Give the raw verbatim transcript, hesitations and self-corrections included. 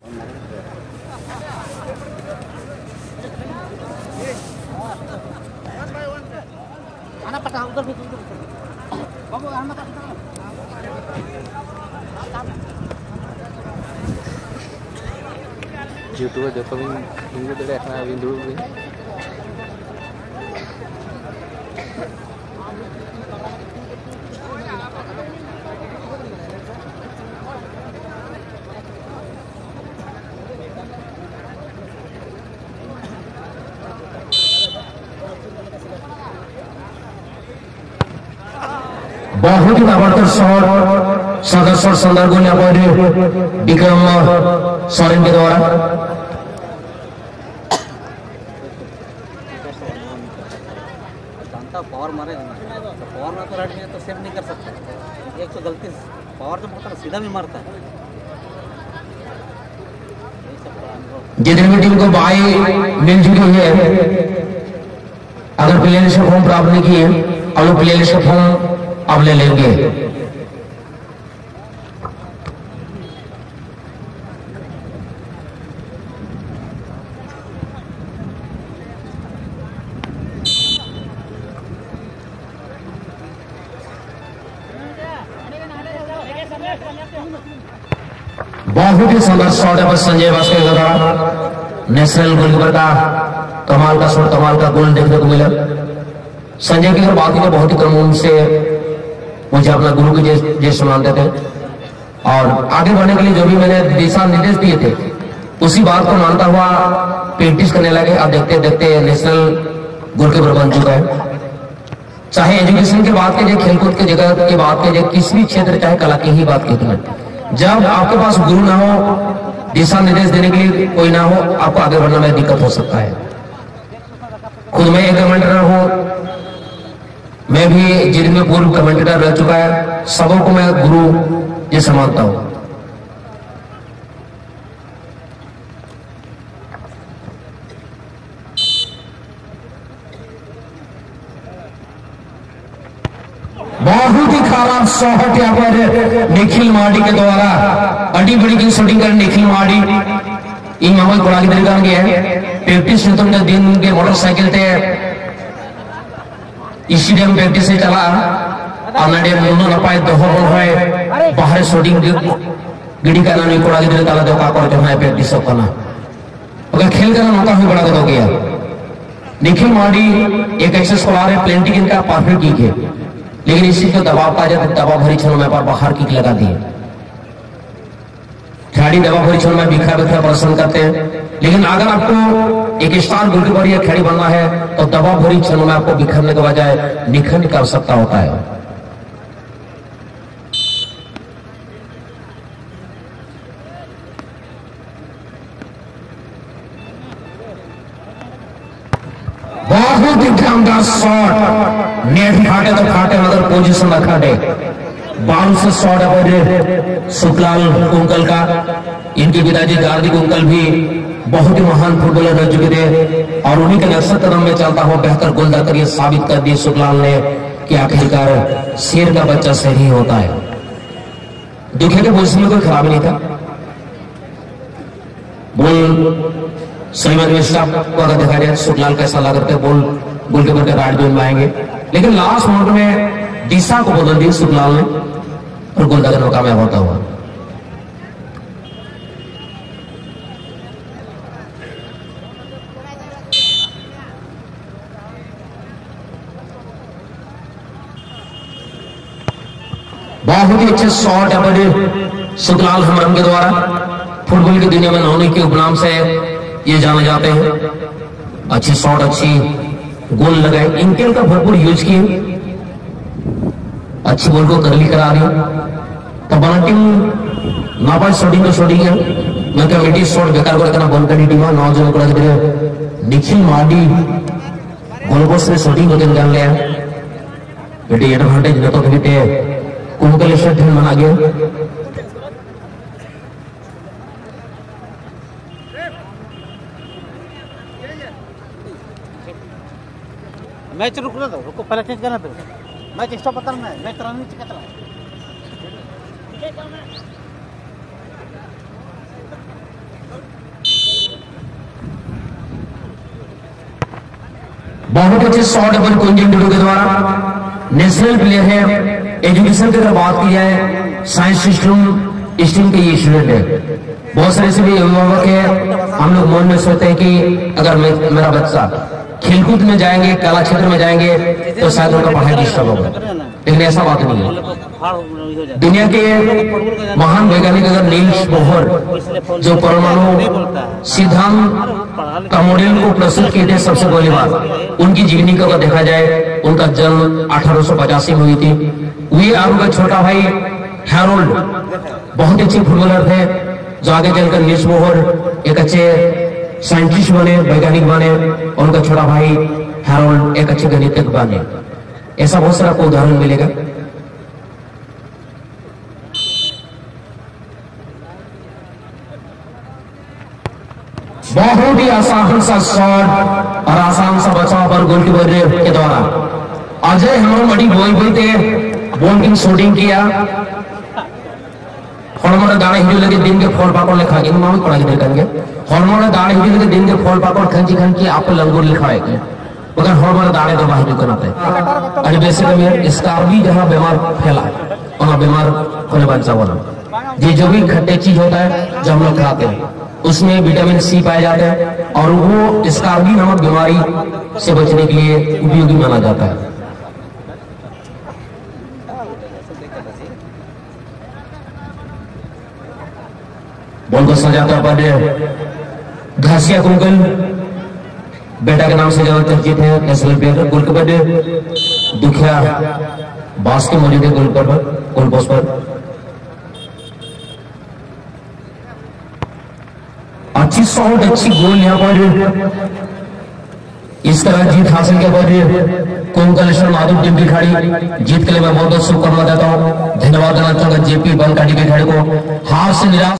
anak patah udah gitu kamu anak YouTube जो तो English तो देखना है विंडो में बहुत ही ताबड़तोड़ शॉट सदस्य संदर्भ ने अपने विक्रम सोरेन के द्वारा पावर मारे पावर ना तो राइट में तो सेव नहीं कर सकता। एक तो गलती पावर जो मारता है सीधा भी मारता है। जितनी भी टीम को बाई मिल चुकी है अगर प्लेयरशिप फॉर्म प्राप्त नहीं किए अब लोग प्लेयरशिप फॉर्म अब ले लेंगे। बहुत ही सुंदर शॉट है बस संजय वास्के के द्वारा नेशनल गोलकीपर का कमाल का शॉट कमाल का गोल देखने को मिला। संजय की अगर बात की बहुत ही क्रम से मुझे अपना गुरु के जैसे मानते थे और आगे बढ़ने के लिए जो भी मैंने दिशा निर्देश दिए थे उसी बात को मानता हुआ प्रैक्टिस करने लगे। अब देखते देखते नेशनल गोलकीपर बन चुका है। चाहे एजुकेशन की बात कीजिए खेलकूद की जगह की बात कीजिए किसी भी क्षेत्र चाहे कला की ही बात कीजिए जब आपके पास गुरु ना हो दिशा निर्देश देने के लिए कोई ना हो आपको आगे बढ़ने में दिक्कत हो सकता है। खुद में एक कमेंटेटर हूं मैं भी जिनमें पूर्व कमेंटेटर रह चुका है सबों को मैं गुरु जैसे मानता हूं। बहुत ही खराब शॉट यहाँ पर निखिल मार्डी के द्वारा अड़ी बड़ी की शूटिंग कर निखिल मार्डी इन मामले को आगे तरीका गया है प्रैक्टिस में तुमने दिन के मोटरसाइकिल थे इसी टाइम प्रैक्टिस से चला अन्नाडे मुन्नो नपाय दोहर है बाहर शूटिंग गिड़ी का नानी को आगे तरीका ताला दो का करते हैं प्रैक्टिस सब करना अगर खेल करना मौका भी बड़ा दो गया। निखिल मार्डी एक एक्सेस को आ रहे प्लेंटिंग इनका परफेक्ट किक है लेकिन इसी को दबाव पा जाता दबाव भरी क्षणों में पर बाहर किक लगा दिए। खिलाड़ी दबाव भरी क्षणों में बिखरा बिखरा प्रदर्शन करते हैं लेकिन अगर आपको एक स्टार गोलकीपर या खिलाड़ी बनना है तो दबाव भरी क्षणों में आपको बिखरने के बजाय निखरने की आवश्यकता होता है। बहुत ही शानदार शॉट नेट फाटे तो फाटे मगर पोजीशन रखा दे बाउंस शॉट है सुखलाल कुंकल का। इनके पिताजी गार्दिक कुंकल भी बहुत ही महान फुटबॉलर रह चुके थे और उन्हीं के नक्शा कदम में चलता हुआ बेहतर गोलदाता ये साबित कर दिया सुखलाल ने कि आखिरकार शेर का बच्चा सही होता है। दुखे के पोजीशन में कोई खराबी नहीं था। बोल श्रीमद मिश्रा को अगर देखा जाए सुखलाल कैसा लग रहा है बोल गोलकीपर के राइट जोन में आएंगे लेकिन लास्ट मोमेंट में दिशा को बदल दी सुखलाल ने और गोलदाता में कामयाब होता हुआ। बहुत ही अच्छे शॉट है सुखलाल हमरम के द्वारा फुटबॉल की दुनिया में नौनी के उपनाम से ये जाने जाते हैं। अच्छी शॉट अच्छी गोल लगाए इनकेल का भरपूर यूज किए अच्छी गोल को करली करा रही तो बना टीम नापास शॉटिंग तो शॉटिंग है मैं कमेटी शॉट बेकार को करना बंद करनी टीम नौ जन को निखिल मार्डी गोल पोस्ट से शॉटिंग को दिन जान लिया बेटे एडवांटेज न तो कहते कुंकल शॉट मना गया। मैच रुक रहा था रुको पहले चेंज करना था मैच स्टॉप पता नहीं मैच रन नहीं चला बहुत अच्छे शॉट अपन कुंजन डुडू के द्वारा नेशनल प्लेयर है। एजुकेशन की अगर बात की जाए, साइंस सिस्टम स्ट्रीम के ये स्टूडेंट है। बहुत सारे से भी अभिभावक है, हम लोग मन में सोचते हैं कि अगर मेरा बच्चा खेलकूद में जाएंगे, कला क्षेत्र में जाएंगे तो शायद उनका पढ़ाई डिस्टर्ब होगा, लेकिन ऐसा बात नहीं है। दुनिया के महान वैज्ञानिक अगर नील्स बोहर जो परमाणु सिद्धांत का मॉडल को प्रस्तुत किए थे सबसे पहली बार, उनकी जीवनी को अगर देखा जाए, उनका जन्म अठारह सौ पचासी में हुई थी। वे और उनका छोटा भाई हैरोल्ड बहुत अच्छे फुटबॉलर थे, जो आगे चलकर नील्स बोहर एक अच्छे साइंटिस्ट बने, वैज्ञानिक बने, और उनका छोटा भाई हैरोल्ड एक अच्छे गणितज्ञ बने। ऐसा बहुत सारा आपको उदाहरण मिलेगा। बहुत ही आसान सा शॉट और आसान सा बचाव पर गोलकीपर के द्वारा अजय हम बड़ी बोल बोलते बॉल शूटिंग किया। हॉर्मोन दाणे हिड़ी लगे दिन के फल पाकड़ लिखा इन मामी पढ़ा के देखेंगे। हॉर्मोन दाणे हिड़ी लगे दिन के फल पाकड़ खंची खंची आप लंगूर लिखा है मगर हॉर्मोन दाणे तो बाहर दुकान है। अरे बेसिकली स्कार्बी जहां बीमार फैला और बीमार होने बचा बोला ये जो भी खट्टे चीज होता है जो हम लोग खाते हैं उसमें विटामिन सी पाए जाते हैं और वो स्कार्बी नामक बीमारी से बचने के लिए उपयोगी माना जाता है। बॉल को सजाता पर घासिया कुंकल बेटा के नाम से ज्यादा चर्चित है नेशनल प्लेयर। गोलकीपर दुखिया बास के मौजूद है गोलकीपर पर गोल पोस्ट पर। अच्छी शॉट अच्छी गोल यहाँ पर इस तरह जीत हासिल के बाद कुंकलेश्वर माधव टीम की खिलाड़ी जीत के लिए मैं बहुत बहुत शुभकामना देता हूँ। धन्यवाद देना चाहूंगा जेपी बल का टीम के खिलाड़ी को हार से निराश